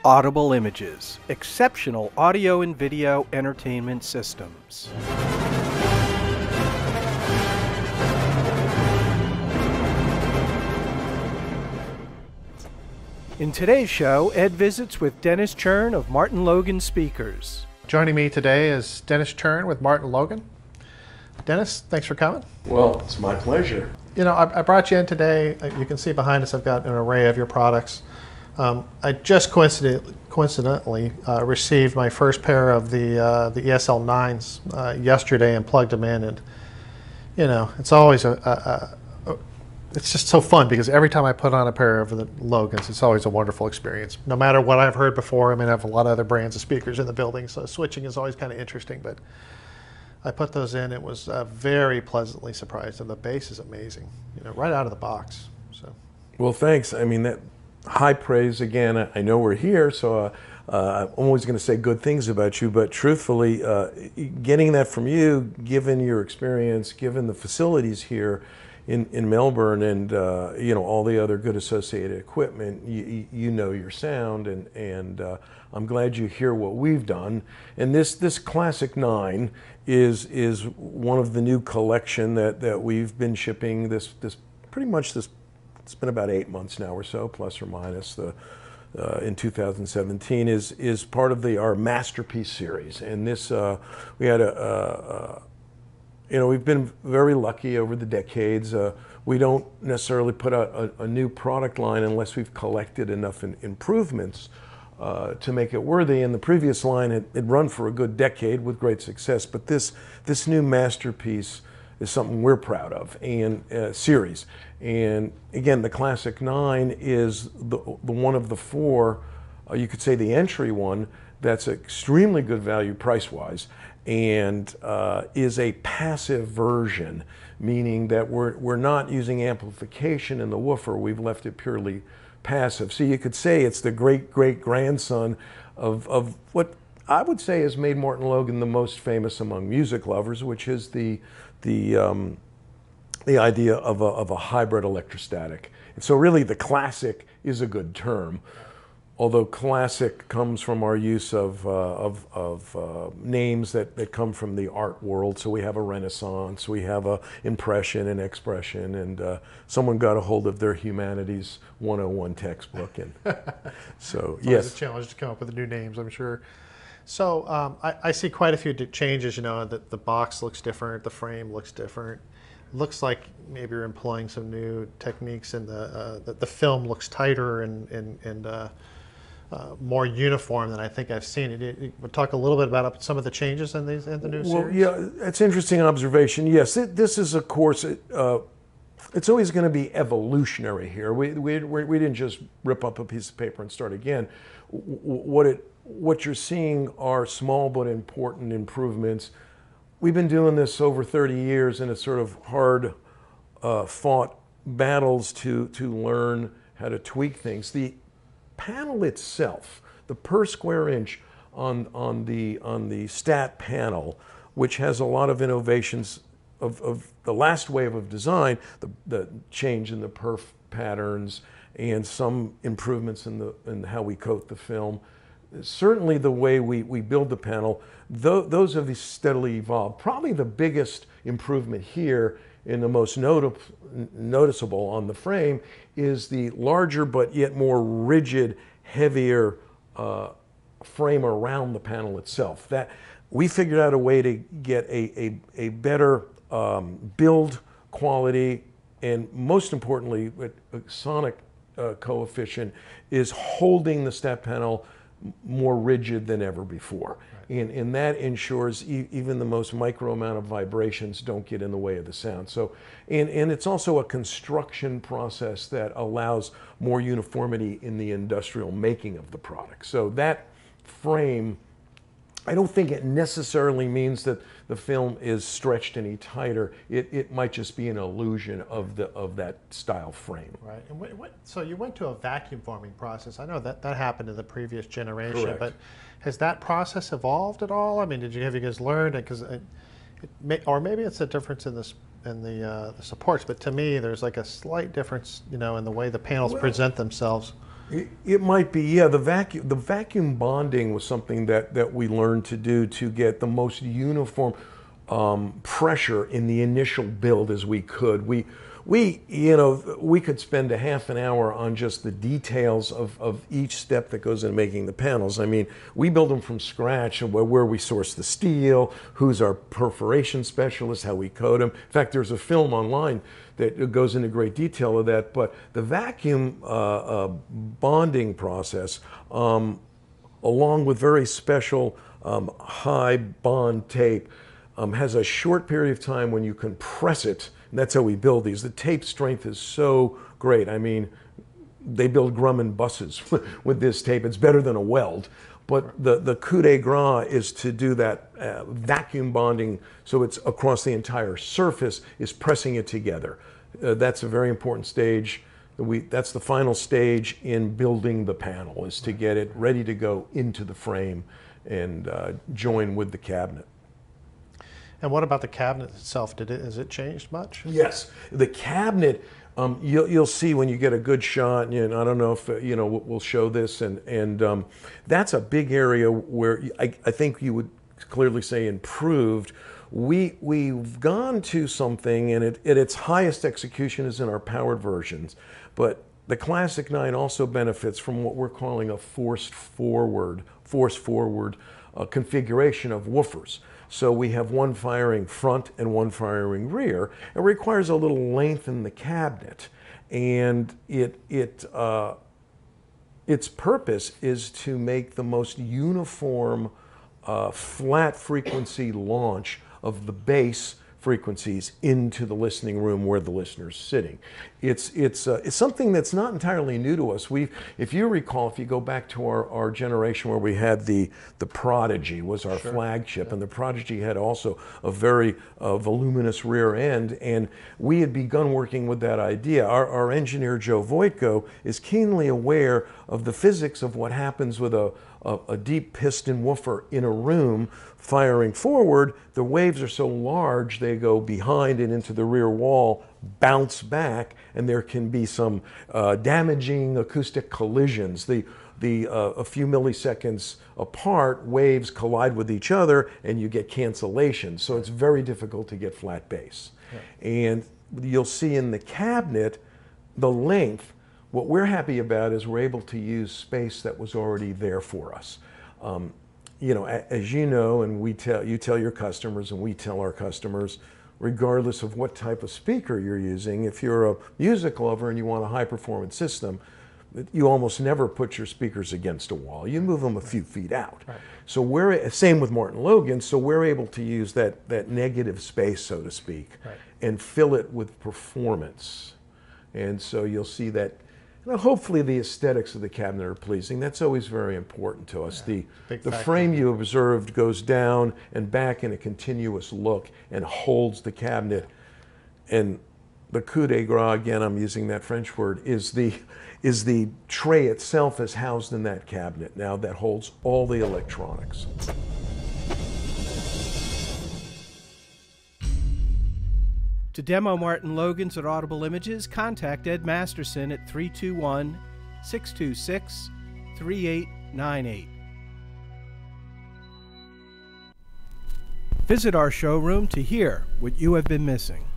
Audible Images, exceptional audio and video entertainment systems. In today's show, Ed visits with Dennis Chern of Martin Logan Speakers. Joining me today is Dennis Chern with Martin Logan. Dennis, thanks for coming. Well, it's my pleasure. You know, I brought you in today. You can see behind us I've got an array of your products. I just coincidentally received my first pair of the ESL 9s yesterday and plugged them in, and you know, it's always it's just so fun because every time I put on a pair of the Logans, it's always a wonderful experience. No matter what I've heard before, I mean, I have a lot of other brands of speakers in the building, so switching is always kind of interesting, but I put those in. It was very pleasantly surprised, and the bass is amazing, you know, right out of the box. So, well, thanks. I mean, that high praise again. I know we're here, so I'm always going to say good things about you. But truthfully, getting that from you, given your experience, given the facilities here in Melbourne, and you know, all the other good associated equipment, you know your sound, and I'm glad you hear what we've done. And this Classic 9 is one of the new collection that we've been shipping. This pretty much this. It's been about 8 months now or so, plus or minus. In 2017 is part of our Masterpiece series, and this we had you know, we've been very lucky over the decades. We don't necessarily put out a new product line unless we've collected enough improvements to make it worthy. And the previous line had run for a good decade with great success, but this new Masterpiece is something we're proud of, and series. And again, the Classic 9 is the one of the four, you could say the entry one, that's extremely good value price-wise, and is a passive version, meaning that we're not using amplification in the woofer. We've left it purely passive. So you could say it's the great-great-grandson of what I would say has made Martin Logan the most famous among music lovers, which is the idea of a hybrid electrostatic. And so really the classic is a good term, although classic comes from our use of names that come from the art world. So we have a Renaissance, we have a Impression and Expression, and someone got a hold of their Humanities 101 textbook. And so, yes. It's a challenge to come up with new names, I'm sure. So I see quite a few changes, you know, that the box looks different, the frame looks different. Looks like maybe you're employing some new techniques, and the film looks tighter and more uniform than I think I've seen it. We'll talk a little bit about some of the changes in the new series. Well, yeah, it's an interesting observation. Yes, this is, of course, it's always going to be evolutionary here. We didn't just rip up a piece of paper and start again. What you're seeing are small but important improvements. We've been doing this over 30 years, and it's sort of hard fought battles to learn how to tweak things. The panel itself, the per square inch on the stat panel, which has a lot of innovations of the last wave of design, the change in the perf patterns and some improvements in how we coat the film. Certainly the way we build the panel, those have steadily evolved. Probably the biggest improvement here, and the most noticeable on the frame, is the larger but yet more rigid, heavier frame around the panel itself. That we figured out a way to get a better build quality, and most importantly, a sonic coefficient is holding the stat panel more rigid than ever before. Right. And that ensures even the most micro amount of vibrations don't get in the way of the sound. So, and it's also a construction process that allows more uniformity in the industrial making of the product. So that frame, I don't think it necessarily means that the film is stretched any tighter. It might just be an illusion of that style frame. Right. And so you went to a vacuum forming process. I know that happened in the previous generation. Correct. But has that process evolved at all? I mean, have you guys learned? Because or maybe it's a difference in the supports. But to me, there's like a slight difference, you know, in the way the panels present themselves. It might be, yeah. The vacuum bonding was something that we learned to do to get the most uniform pressure in the initial build as we could. We could spend a half an hour on just the details of each step that goes in making the panels. I mean, we build them from scratch, where we source the steel, who's our perforation specialist, how we coat them. In fact, there's a film online that goes into great detail of that. But the vacuum bonding process, along with very special high bond tape, has a short period of time when you compress it. And that's how we build these. The tape strength is so great. I mean, they build Grumman buses with this tape. It's better than a weld. But the coup de grace is to do that vacuum bonding so it's across the entire surface, is pressing it together. That's a very important stage. That's the final stage in building the panel, is to get it ready to go into the frame and join with the cabinet. And what about the cabinet itself? Has it changed much? Yes, the cabinet. You'll see when you get a good shot. And I don't know if we'll show this, and that's a big area where I think you would clearly say improved. We've gone to something, and at its highest execution is in our powered versions, but the Classic 9 also benefits from what we're calling a force forward configuration of woofers. So we have one firing front and one firing rear. It requires a little length in the cabinet, and its purpose is to make the most uniform flat frequency launch of the bass frequencies into the listening room where the listener's sitting. It's something that's not entirely new to us. If you recall, if you go back to our generation where we had the Prodigy was our flagship, and the Prodigy had also a very voluminous rear end, and we had begun working with that idea. Our engineer Joe Voitko is keenly aware of the physics of what happens with a deep piston woofer in a room firing forward. The waves are so large they go behind and into the rear wall, bounce back, and there can be some damaging acoustic collisions. A few milliseconds apart, waves collide with each other and you get cancellation. So it's very difficult to get flat bass. Yeah. And you'll see in the cabinet the length. What we're happy about is we're able to use space that was already there for us. As you know, and you tell your customers, and we tell our customers, regardless of what type of speaker you're using, if you're a music lover and you want a high performance system, you almost never put your speakers against a wall. You move them a few feet out. Right. So same with Martin Logan, so we're able to use that negative space, so to speak, right, and fill it with performance. And so you'll see that. Hopefully the aesthetics of the cabinet are pleasing. That's always very important to us. Yeah, the frame you observed goes down and back in a continuous look and holds the cabinet. And the coup de grace, again, I'm using that French word, is the tray itself is housed in that cabinet now that holds all the electronics. To demo Martin Logan's at Audible Images, contact Ed Masterson at 321-626-3898. Visit our showroom to hear what you have been missing.